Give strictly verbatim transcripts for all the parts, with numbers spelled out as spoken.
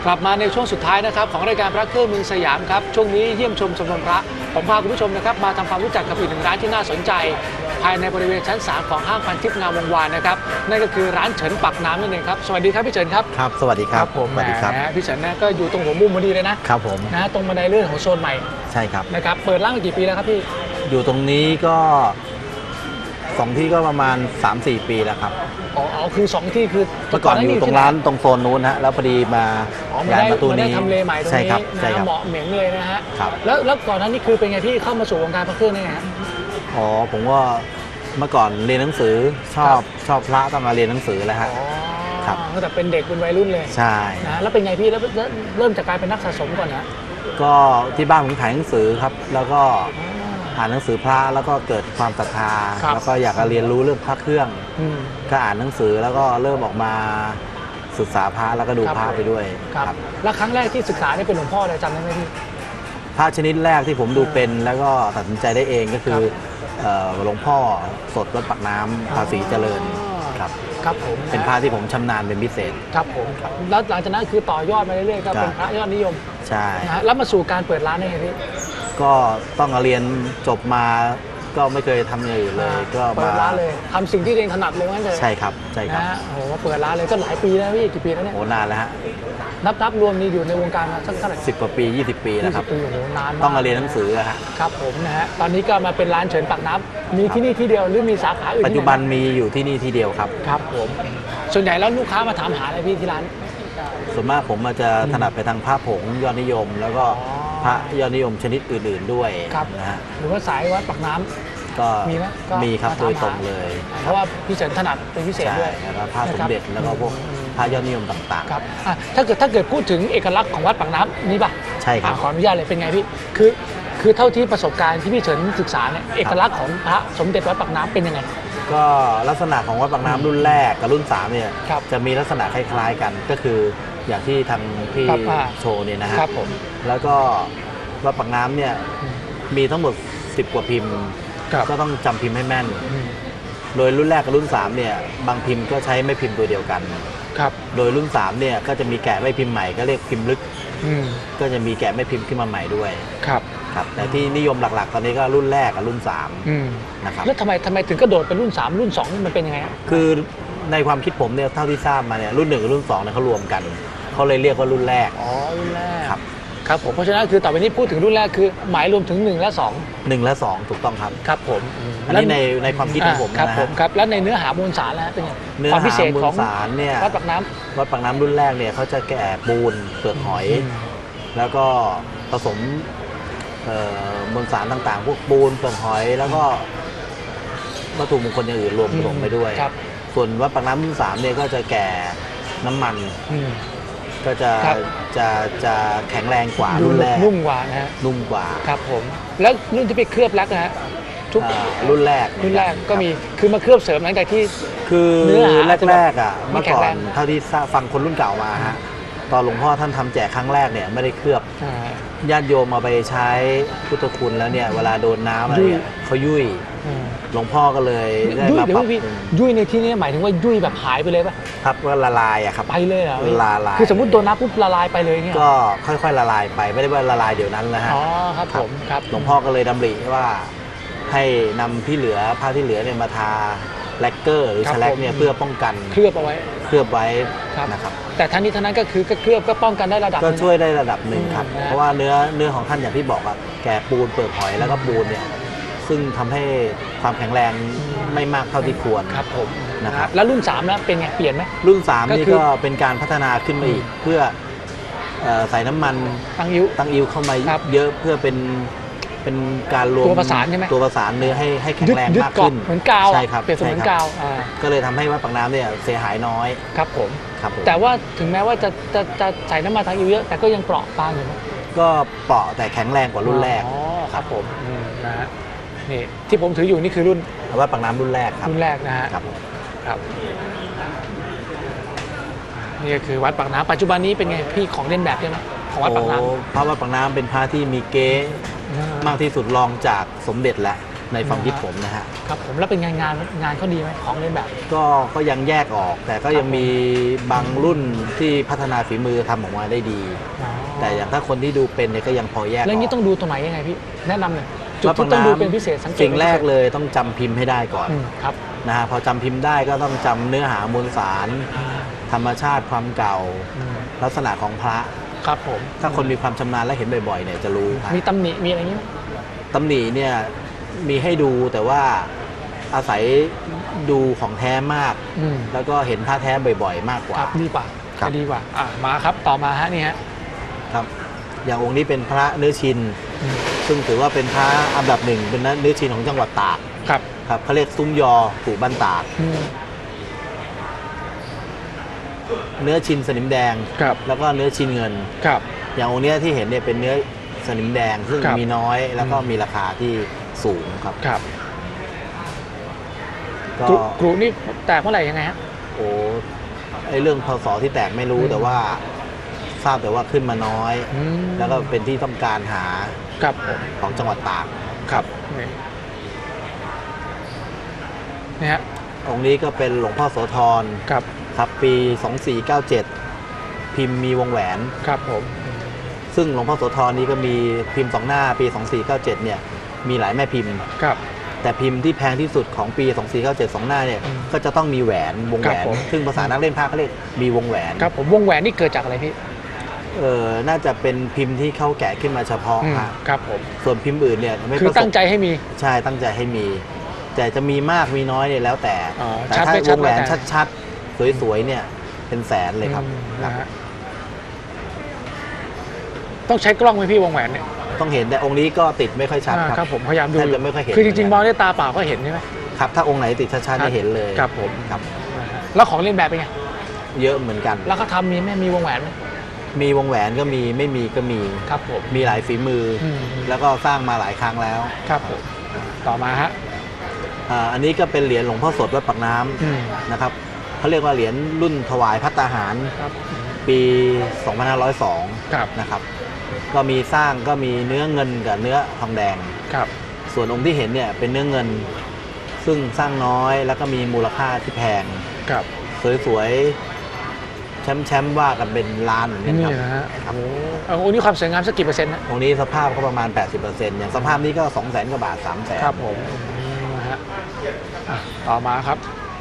กลับมาในช่วงสุดท้ายนะครับของรายการพระเครื่องเมืองสยามครับช่วงนี้เยี่ยมชมชมรมพระผมพาคุณผู้ชมนะครับมาทำความรู้จักกับอีกหนึ่งร้านที่น่าสนใจภายในบริเวณชั้นสามของห้างพันทิพย์งามวงวานนะครับนั่นก็คือร้านเฉินปักน้ำนั่นเองครับสวัสดีครับพี่เฉินครับครับสวัสดีครับผมสวัสดีครับพี่เฉินนะก็อยู่ตรงหัวมุมพอดีเลยนะครับผมนะตรงบันไดเลื่อนของโซนใหม่ใช่ครับนะครับเปิดร้านมากี่ปีแล้วครับพี่อยู่ตรงนี้ก็สองที่ก็ประมาณ สามสี่ ปีแล้วครับอ๋อคือสองที่คือเมื่อก่อนอยู่ตรงร้านตรงโซนนู้นฮะแล้วพอดีมาย้ายมาตู้นี้ทำเลใหม่ตรงนี้นะเหมาะเหม็งเลยนะฮะแล้วแล้วก่อนนั้นนี่คือเป็นไงพี่เข้ามาสู่วงการพระเครื่องได้ไงฮะอ๋อผมว่าเมื่อก่อนเรียนหนังสือชอบชอบพระต้องมาเรียนหนังสือแล้วฮะครับตั้งแต่เป็นเด็กเป็นวัยรุ่นเลยใช่นะแล้วเป็นไงพี่แล้วเริ่มจากการเป็นนักสะสมก่อนนะก็ที่บ้านผมขายหนังสือครับแล้วก็อ่านหนังสือพระแล้วก็เกิดความศรัทธาแล้วก็อยากจะเรียนรู้เรื่องพระเครื่องก็อ่านหนังสือแล้วก็เริ่มออกมาศึกษาพระแล้วก็ดูพระไปด้วยครับแล้วครั้งแรกที่ศึกษาได้เป็นหลวงพ่ออะไรจำได้ไหมพี่พระชนิดแรกที่ผมดูเป็นแล้วก็ตัดสินใจได้เองก็คือหลวงพ่อสดวัดปากน้ำภาษีเจริญครับครับผมเป็นพระที่ผมชำนาญเป็นพิเศษครับผมแล้วหลังจากนั้นคือต่อยอดมาเรื่อยๆก็เป็นพระยอดนิยมใช่แล้วมาสู่การเปิดร้านได้ไงพี่ก็ต้องเรียนจบมาก็ไม่เคยทำอย่างอื่นเลยก็เปิดร้านเลยทำสิ่งที่เองถนัดเลยงั้นเลยใช่ครับใช่ครับนะโอ้โหเปิดร้านเลยก็หลายปีแล้วพี่กี่ปีแล้วเนี่ยโอ้นานแล้วฮะนับนับรวมนี่อยู่ในวงการมาสักเท่าไหร่สิบกว่าปียี่สิบปีแล้วครับโอ้โหนานต้องมาเรียนหนังสือฮะครับผมนะฮะตอนนี้ก็มาเป็นร้านเฉินปากน้ำมีที่นี่ที่เดียวหรือมีสาขาอื่นปัจจุบันมีอยู่ที่นี่ที่เดียวครับครับผมส่วนใหญ่แล้วลูกค้ามาถามหาอะไรพี่ที่ร้านส่วนมากผมมาจะถนัดไปทางผ้าผงยอดนิยมแล้วก็พระยอดนิยมชนิดอื่นๆด้วยนะฮะหรือว่าสายวัดปากน้ำก็มีไหมมีครับโดยตรงเลยเพราะว่าพี่เฉินถนัดเป็นพิเศษด้วยแล้วพระสมเด็จแล้วก็พวกพระยอดนิยมต่างๆครับถ้าเกิดถ้าเกิดพูดถึงเอกลักษณ์ของวัดปากน้ำนี้ป่ะใช่ครับขออนุญาตเลยเป็นไงพี่คือคือเท่าที่ประสบการณ์ที่พี่เฉินศึกษาเนี่ยเอกลักษณ์ของพระสมเด็จวัดปากน้ำเป็นยังไงก็ลักษณะของวัดปากน้ำรุ่นแรกกับรุ่นสามเนี่ยจะมีลักษณะคล้ายๆกันก็คืออย่างที่ทางพี่โชว์เนี่ยนะฮะแล้วก็วัดปากน้ำเนี่ยมีทั้งหมดสิบกว่าพิมพ์ก็ต้องจำพิมพ์ให้แม่นโดยรุ่นแรกกับรุ่นสามเนี่ยบางพิมพ์ก็ใช้ไม่พิมพ์ตัวเดียวกันครับโดยรุ่นสามเนี่ยก็จะมีแกะไม่พิมพ์ใหม่ก็เรียกพิมพ์ลึกก็จะมีแกะไม่พิมพ์ขึ้นมาใหม่ด้วยครับครับแต่ที่นิยมหลักๆตอนนี้ก็รุ่นแรกกับรุ่นสามนะครับแล้วทำไมทำไมถึงกระโดดเป็นรุ่นสามรุ่นสองมันเป็นยังไงคือในความคิดผมเนี่ยเท่าที่ทราบมาเนี่ยรุ่นหนึ่งกับรุ่นสองเนี่ยเขารวมกันเขาเลยเรียกว่ารุ่นแรกอ๋อรุ่นแรกครับครับผมเพราะฉะนั้นคือต่อไปนี้พูดถึงรุ่นแรกคือหมายรวมถึงหนึ่งและสองหนึ่งและสองถูกต้องครับครับผมอันนี้ในในความคิดของผมนะครับผมครับแล้วในเนื้อหามวลสารแล้วเป็นไงความพิเศษของสารเนี่ยวัดปากน้ำวัดปากน้ำรุ่นแรกเนี่ยเขาจะแกะปูนเปลือกหอยแล้วก็ผสมมวลสารต่างๆพวกปูนเปลือกหอยแล้วก็วัตถุมงคลอย่างอื่นรวมรวมไปด้วยส่วนวัดปากน้ำรุ่นสามเนี่ยก็จะแกะน้ำมันก็จะจะจะแข็งแรงกว่ารุ่นแรกนุ่มกว่านะฮะนุ่มกว่าครับผมแล้วรุ่นที่ไปเคลือบลักนะฮะทุกรุ่นแรกรุ่นแรกก็มีคือมาเคลือบเสริมหลังจากที่คือเนื้อแรกๆอ่ะเมื่อก่อนเท่าที่ฟังคนรุ่นเก่ามาฮะตอนหลวงพ่อท่านทำแจกครั้งแรกเนี่ยไม่ได้เคลือบญาติโยมมาไปใช้พุทธคุณแล้วเนี่ยเวลาโดนน้ำอะไรเขายุ่ยหลวงพ่อก็เลยได้มาปรับยุ่ยในที่นี้หมายถึงว่ายุ่ยแบบหายไปเลยป่ะครับก็ละลายอะครับไปเลยเหรอละลายคือสมมติโดนน้ำปุ๊บละลายไปเลยเนี่ยก็ค่อยๆละลายไปไม่ได้ว่าละลายเดี๋ยวนั้นนะฮะอ๋อครับผมครับหลวงพ่อก็เลยดำริว่าให้นำที่เหลือผ้าที่เหลือเนี่ยมาทาแลกเกอร์หรือชแลกเนี่ยเพื่อป้องกันเคลือบเอาไว้เคลือบไว้นะครับแต่ทั้งนี้ทั้งนั้นก็คือก็เคลือบก็ป้องกันได้ระดับก็ช่วยได้ระดับหนึ่งครับเพราะว่าเนื้อเนื้อของท่านอย่างที่บอกอะแกะปูนเปลือกหอยแล้วก็ปูนเนี่ยซึ่งทำให้ความแข็งแรงไม่มากเท่าที่ควรครับผมนะครับแล้วรุ่นสามนะเป็นไงเปลี่ยนไหมรุ่นสามนี่ก็เป็นการพัฒนาขึ้นมาอีกเพื่อใส่น้ำมันตั้งอิ้วตั้งอิ้วเข้ามาเยอะเพื่อเป็นเป็นการรวมตัวประสานใช่ไหมตัวประสานเนื้อให้ให้แข็งแรงมากขึ้นเหมือนกาวใช่ครับเปลี่ยนเหมือนกาวก็เลยทำให้วัดปากน้ำเนี่ยเสียหายน้อยครับผมครับแต่ว่าถึงแม้ว่าจะจะจะใส่น้ำมันตั้งอิ้วเยอะแต่ก็ยังเปราะบางอยู่นะก็เปราะแต่แข็งแรงกว่ารุ่นแรกอ๋อครับผมนะฮะนี่ที่ผมถืออยู่นี่คือรุ่นวัดปากน้ำรุ่นแรกครับรุ่นแรกนะฮะครับครับนี่ก็คือวัดปากน้ำปัจจุบันนี้เป็นไงพี่ของเล่นแบบใช่ไหมของวัดปากน้ำพระวัดปากน้ำเป็นพระที่มีเก๊มากที่สุดรองจากสมเด็จแล้วในความคิดผมนะฮะครับผมแล้วเป็นงานงานงานเขาดีไหมของเล่นแบบก็ก็ยังแยกออก แต่ก็ยังมีบางรุ่นที่พัฒนาฝีมือทำออกมาได้ดี แต่อย่างถ้าคนที่ดูเป็นเนี่ยก็ยังพอแยกออกแล้วนี้ต้องดูตรงไหนยังไงพี่แนะนำหน่อยจุดวัดที่ปากต้องดูน้ำเป็นพิเศษสังเกตสิ่งแรกเลยต้องจำพิมพ์ให้ได้ก่อนอืมครับนะฮะพอจำพิมพ์ได้ก็ต้องจำเนื้อหามวลสาร ธรรมชาติความเก่าอืมลักษณะของพระครับผมถ้าคนมีความชำนาญและเห็นบ่อยๆเนี่ยจะรู้ครับมีตำหนิมีอะไรอย่างนี้ไหมตำหนิเนี่ยมีให้ดูแต่ว่าอาศัยดูของแท้มากอืมแล้วก็เห็นพระแท้บ่อยๆ มากกว่าครับดีกว่าครับจะดีกว่าอ่ามาครับต่อมาฮะนี่ฮะครับอย่างองค์นี้เป็นพระเนื้อชินอืมซึ่งถือว่าเป็นพระอันดับหนึ่งเป็นเนื้อชินของจังหวัดตากครับครับเขาเรียกซุ้มยอผูบ้านตากอืมเนื้อชินสนิมแดงครับแล้วก็เนื้อชินเงินครับอย่างองค์เนี้ยที่เห็นเนี่ยเป็นเนื้อสนิมแดง ซึ่งครับมีน้อยแล้วก็อืมมีราคาที่สูงครับครับก็กรุกรุนี่แตกเมื่อไหร่ยังไงฮะโอ้ไอเรื่องพศที่แตกไม่รู้อืมแต่ว่าทราบแต่ว่าขึ้นมาน้อยอืมแล้วก็เป็นที่ต้องการหาครับผมของจังหวัดตากครับนี่นี่ฮะองค์นี้ก็เป็นหลวงพ่อโสธรครับครับปี สองสี่เก้าเจ็ด พิมพ์มีวงแหวนครับผมซึ่งหลวงพ่อโสธรนี้ก็มีพิมพ์สองหน้าปี สองสี่เก้าเจ็ดเนี่ยมีหลายแม่พิมพ์ครับแต่พิมพ์ที่แพงที่สุดของปี สองสี่เก้าเจ็ด สองหน้าเนี่ยอืมก็จะต้องมีแหวนวงแหวนครับผมซึ่งภาษานักเล่นพระเขาเรียกมีวงแหวนครับผมวงแหวนนี่เกิดจากอะไรพี่เออน่าจะเป็นพิมพ์ที่เขาแกะขึ้นมาเฉพาะอืมฮะครับผมส่วนพิมพ์อื่นเนี่ยไม่คือประสตั้บงใจให้มีใช่ตั้งใจให้มี แต่จะมีมากมีน้อยเนี่ยแล้วแต่อ๋อแต่ชัดถ้าไม่ชัวดงแหวนแล้วแต่ชัดๆ สวยๆเนี่ยเป็นแสนเลยครับอืมครับนะฮะต้องใช้กล้องไหมพี่วงแหวนเนี่ยต้องเห็นแต่องค์นี้ก็ติดไม่ค่อยชัดอ่าคครัรับบ ผมพยายามดูแทบจะไม่ค่อยเห็นคือจริงๆมองด้วยตาเปล่าก็เห็นใช่ไหมครับถ้าองค์ไหนติดชัดๆจะเห็นเลยครับผมครับนะฮะแล้วของเล่นแบบเป็นไงเยอะเหมือนกันแล้วเขาทำมีไหมมีวงแหวนไหมมีวงแหวนก็มีไม่มีก็มีครับผมมีหลายฝีมืออมแล้วก็สร้างมาหลายครั้งแล้วครับผมต่อมาฮะอ่าอันนี้ก็เป็นเหรียญหลวงพ่อสดวัดปากน้อืมำนะครับเขาเรียกว่าเหรียญรุ่นถวายภัตตาหารครับปี สองพันห้าร้อยสองครับนะครับก็มีสร้างก็มีเนื้อเงินกับเนื้อทองแดงครับส่วนองค์ที่เห็นเนี่ยเป็นเนื้อเงิน ซึ่งสร้างน้อยแล้วก็มีมูลค่าที่แพงครับสวยๆแชมป์ๆว่ากันเป็นล้านเหมือนกันนี่ครับนะฮะครับโอ้เอาโอ้นี่ความสวยงามสักกี่เปอร์เซ็นต์นะองค์นี้สภาพก็ประมาณ แปดสิบเปอร์เซ็นต์ อย่างสภาพนี้ก็ สองแสน กว่าบาท สามแสนครับผมอืมนะฮะอ่ะต่อมาครับ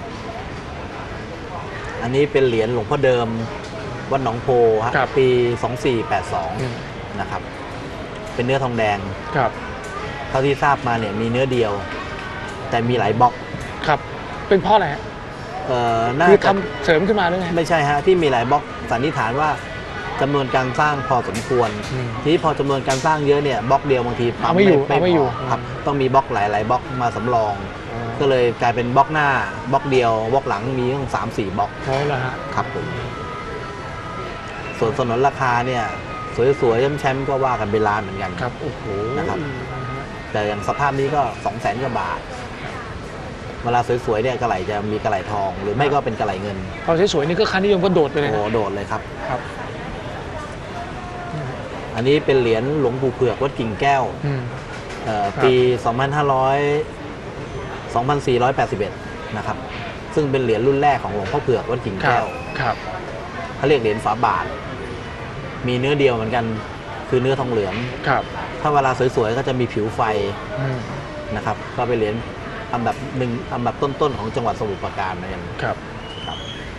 อันนี้เป็นเหรียญหลวงพ่อเดิมวัดหนองโพฮะครับปี สองสี่แปดสองอืมนะครับเป็นเนื้อทองแดงครับเท่าที่ทราบมาเนี่ยมีเนื้อเดียว แต่มีหลายบล็อกครับ เป็นเพราะอะไรฮะเอ่อน่าคือจะทำเสริมขึ้นมาหรือไงไม่ใช่ฮะที่มีหลายบล็อกสันนิษฐานว่าจำนวนการสร้างพอสมควรอืมทีนี้พอจำนวนการสร้างเยอะเนี่ยบล็อกเดียวบางทีเอาไม่อยู่เอาไม่อยู่พครับต้องมีบล็อกหลายๆบล็อกมาสำรอง ก็เลยกลายเป็นบล็อกหน้าบล็อกเดียวบล็อกหลังมีตั้งสามสี่บล็อกเพราะอะไรฮะครับผมส่วนสนนราคาเนี่ยสวยๆแชมป์ๆก็ว่ากันเป็นล้านเหมือนกันครับโอ้โหนะครับนะฮะแต่อย่างสภาพนี้ก็สองแสนกว่าบาท เวลาสวยๆเนี่ยกระไหลจะมีกระไหลทอง หรือไม่ก็เป็นกระไหลเงินพอสวยๆนี่ก็ค่านิยมก็โดดไปเลยโอ้นะโดดเลยครับครับอันนี้เป็นเหรียญหลวงปู่เผือกวัดกิ่งแก้วอืมเอ่อครับปี สองพันห้าร้อย สองพันสี่ร้อยแปดสิบเอ็ด นะครับ ซึ่งเป็นเหรียญรุ่นแรกของหลวงพ่อเผือกวัดกิ่งครัแก้บวครับเขาเรียกเหรียญฝาบาท มีเนื้อเดียวเหมือนกัน คือเนื้อทองเหลืองครับถ้าเวลาสวยๆก็จะมีผิวไฟอืมนะครับ ก็เป็นเหรียญอันดับหนึ่งอันดับต้นๆของจังหวัดสมุทรปราการนะยังครับครับ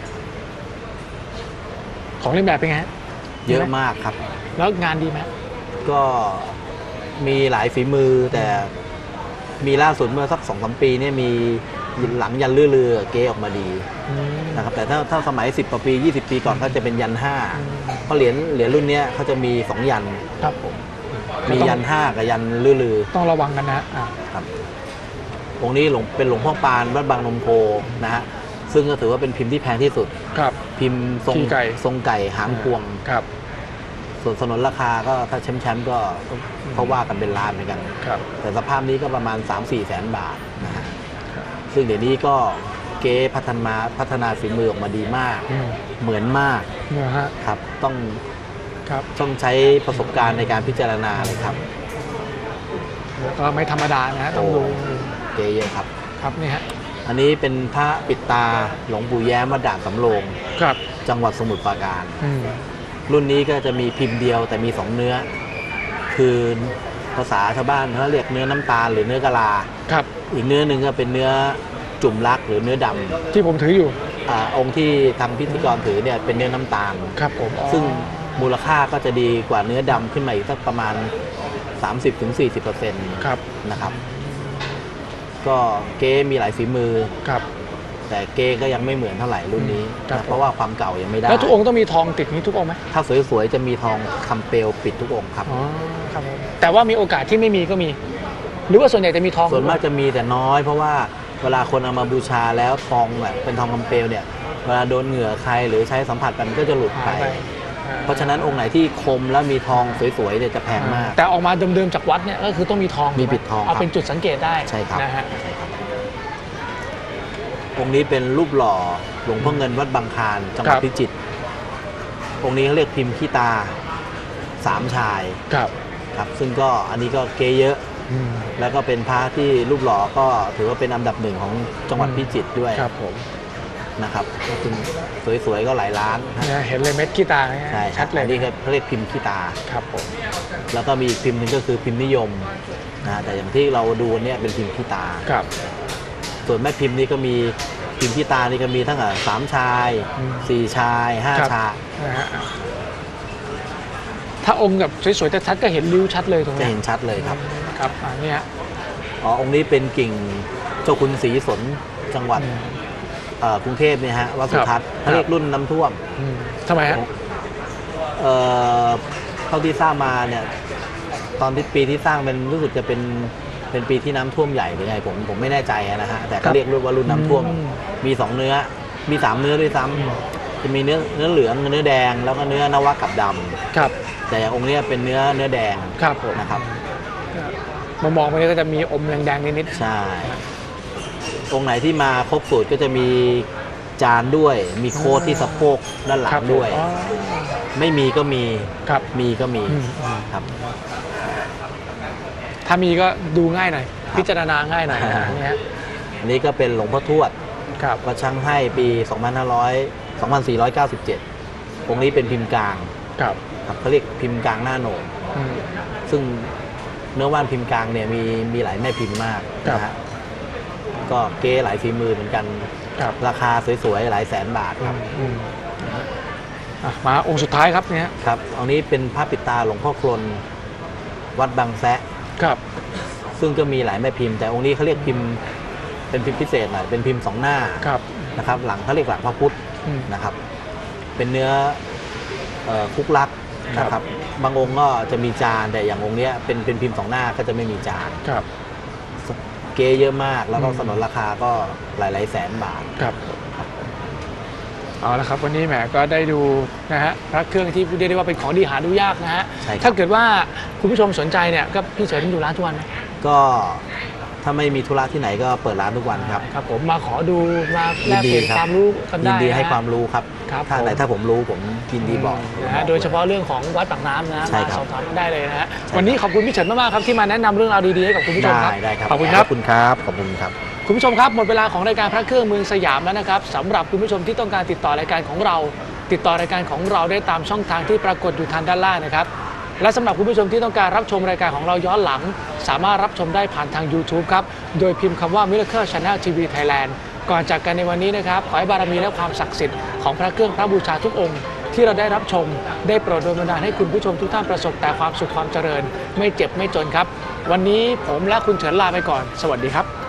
ของเล่นแบบเป็นไงฮะเยอะมากครับแล้วงานดีไหมก็มีหลายฝีมือแต่มีล่าสุดเมื่อสักสองสามปีเนี่ยมีหลังยันเรือๆเก๊ออกมาดีอืมนะครับแต่ถ้าถ้าสมัยสิบกว่าปียี่สิบปีก่อนก็จะเป็นยันห้าอืมเพราะเหรียญเหรียญรุ่นเนี้ยเขาจะมีสองยันครับผมมียันห้ากับยันเรือต้องระวังกันนะอ่าๆครับองค์นี้หลวงเป็นหลวงพ่อปานวัดบางนมโพนะฮะซึ่งก็ถือว่าเป็นพิมพ์ที่แพงที่สุดครับพิมพ์ทรงขี้ไก่ทรงไก่หางพวงครับส่วนสนนราคาก็ถ้าแชมป์ๆก็เขาว่ากันเป็นล้านเหมือนกันครับแต่สภาพนี้ก็ประมาณ สามสี่ แสนบาทนะฮะครับซึ่งเดี๋ยวนี้ก็เก๊พัฒนาพัฒนาฝีมือออกมาดีมากอืมเหมือนมากเนี่ยฮะครับ ต้องครับต้องใช้ประสบการณ์ในการพิจารณาเลยครับแล้วก็ไม่ธรรมดานะฮะต้องดูโอ้เก๊เยอะครับครับนี่ฮะอันนี้เป็นพระปิดตาหลวงปู่แย้มวัดด่านสำโรงครับจังหวัดสมุทรปราการรุ่นนี้ก็จะมีพิมพ์เดียวแต่มีสองเนื้อคือภาษาชาวบ้านเขาเรียกเนื้อน้ำตาลหรือเนื้อกะลาครับอีกเนื้อหนึ่งก็เป็นเนื้อจุ่มรักหรือเนื้อดำที่ผมถืออยู่อ่าองค์ที่ทำพิธีกรถือเนี่ยเป็นเนื้อน้ำตาลครับผมซึ่งมูลค่าก็จะดีกว่าเนื้อดำขึ้นมาอีกสักประมาณ สามสิบถึงสี่สิบเปอร์เซ็นต์ครับนะครับก็เก๊มีหลายฝีมือครับแต่เก๊ก็ยังไม่เหมือนเท่าไหร่รุ่นนี้เพราะว่าความเก่ายังไม่ได้แล้วทุกองค์ต้องมีทองติดนี้ทุกองค์ไหมถ้าสวยๆจะมีทองคำเปลวปิดทุกองค์ครับอ๋อครับแต่ว่ามีโอกาสที่ไม่มีก็มีหรือว่าส่วนใหญ่จะมีทองส่วนมากจะมีแต่น้อยเพราะว่าเวลาคนเอามาบูชาแล้วทองแบบเป็นทองคำเปลวเนี่ยเวลาโดนเหงื่อใครหรือใช้สัมผัสกันก็จะหลุดไปเพราะฉะนั้นองค์ไหนที่คมแล้วมีทองสวยๆเนี่ยจะแพงมากแต่ออกมาเดิมๆจากวัดเนี่ยก็คือต้องมีทองมีปิดทองเอาเป็นจุดสังเกตได้ใช่ครับนะฮะองค์นี้เป็นรูปหล่อหลวงพ่อเงินวัดบางคลานจังหวัดพิจิตรองค์นี้เขาเรียกพิมพ์ขี้ตาสามชายครับครับซึ่งก็อันนี้ก็เก๊เยอะแล้วก็เป็นพระที่รูปหล่อก็ถือว่าเป็นอันดับหนึ่งของจังหวัดพิจิตรด้วยครับผมนะครับซึ่งสวยๆก็หลายล้านเห็นเลยเม็ดขี้ตาใช่ชัดเลยนี่เขาเรียกพิมพ์ขี้ตาครับผมแล้วก็มีอีกพิมพ์หนึ่งก็คือพิมพ์นิยมนะแต่อย่างที่เราดูเนี่ยเป็นพิมพ์ขี้ตาครับส่วนแม่พิมพ์นี่ก็มีพิมพ์ขี้ตานี่ก็มีทั้งสามชายสี่ชายห้าชายถ้าองค์แบบสวยๆแต่ชัดก็เห็นริ้วชัดเลยตรงนี้จะเห็นชัดเลยครับครับอันนี้ฮะอ๋อองค์นี้เป็นกิ่งเจ้าคุณศรีสนจังหวัดกรุงเทพเนี่ยฮะวัดสุทัศน์เขาเรียกรุ่นน้ำท่วมทำไมฮะเท่าที่ทราบมาเนี่ยตอนที่ปีที่สร้างเป็นรู้สึกจะเป็นเป็นปีที่น้ำท่วมใหญ่หรือไงผมผมไม่แน่ใจนะฮะแต่เขาเรียกว่ารุ่นน้ำท่วมมีสองเนื้อมีสามเนื้อด้วยซ้ำจะมีเนื้อเนื้อเหลืองเนื้อแดงแล้วก็เนื้อนวะกับดำครับแต่อย่างองค์นี้เป็นเนื้อเนื้อแดงครับนะครับมามองไปนี่ก็จะมีอมแดงๆนิดๆใช่องค์ไหนที่มาครบสูตรก็จะมีจานด้วยมีโค้ดที่สะโพกด้านหลังด้วยไม่มีก็มีครับมีก็มีครับถ้ามีก็ดูง่ายหน่อยพิจารณาง่ายหน่อยนี่ฮะอันนี้ก็เป็นหลวงพ่อทวดวัดช่างให้ปีสองพันห้าร้อย สองพันสี่ร้อยเก้าสิบเจ็ดองค์นี้เป็นพิมพ์กลางครับเขาเรียกพิมพ์กลางหน้าโหนกซึ่งเนื้อว่านพิมพ์กลางเนี่ยมีมีหลายแม่พิมพ์มากนะฮะก็เก๊หลายฝีมือเหมือนกันราคาสวยๆหลายแสนบาทครับมาองค์สุดท้ายครับเนี่ยครับองค์นี้เป็นพระปิดตาหลวงพ่อคลนวัดบางแซะครับซึ่งก็มีหลายแม่พิมพ์แต่องค์นี้เขาเรียกพิมพ์เป็นพิมพ์พิเศษหน่อยเป็นพิมพ์สองหน้านะครับหลังเขาเรียกหลังพระพุทธนะครับเป็นเนื้อคุกลักนะครับบางองค์ก็จะมีจานแต่อย่างองค์นี้เป็นเป็นพิมพ์สองหน้าก็จะไม่มีจานครับเก๊เยอะมากแล้วก็สนนราคาก็หลายๆแสนบาทครับเอาละครับวันนี้แหมก็ได้ดูนะฮะพระเครื่องที่เรียกได้ว่าเป็นของดีหาดูยากนะฮะถ้าเกิดว่าคุณผู้ชมสนใจเนี่ยก็พี่เฉินอยู่ร้านทุกวันไหมก็ถ้าไม่มีธุระที่ไหนก็เปิดร้านทุกวันครับครับผมมาขอดูมาแลกเปลี่ยนความรู้กันได้ยินดีให้ความรู้ครับถ้าไหนถ้าผมรู้ผมยินดีบอกนะฮะโดยเฉพาะเรื่องของวัดปากน้ำนะมาสอบถามได้เลยนะฮะวันนี้ขอบคุณพี่เฉินมากๆครับที่มาแนะนำเรื่องราวดีๆให้กับคุณผู้ชมครับได้ครับขอบคุณครับขอบคุณครับขอบคุณครับคุณผู้ชมครับหมดเวลาของรายการพระเครื่องเมืองสยามแล้วนะครับสำหรับคุณผู้ชมที่ต้องการติดต่อรายการของเราติดต่อรายการของเราได้ตามช่องทางที่ปรากฏอยู่ทางด้านล่างนะครับและสำหรับคุณผู้ชมที่ต้องการรับชมรายการของเราย้อนหลังสามารถรับชมได้ผ่านทาง YouTube ครับโดยพิมพ์คำว่า Miracle Channel ที วี Thailand ก่อนจากกันในวันนี้นะครับขอให้บารมีและความศักดิ์สิทธิ์ของพระเครื่องพระบูชาทุกองค์ที่เราได้รับชมได้โปรดโดยบันดาลให้คุณผู้ชมทุกท่านประสบแต่ความสุขความเจริญไม่เจ็บไม่จนครับวันนี้ผมและคุณเฉินลาไปก่อนสวัสดีครับ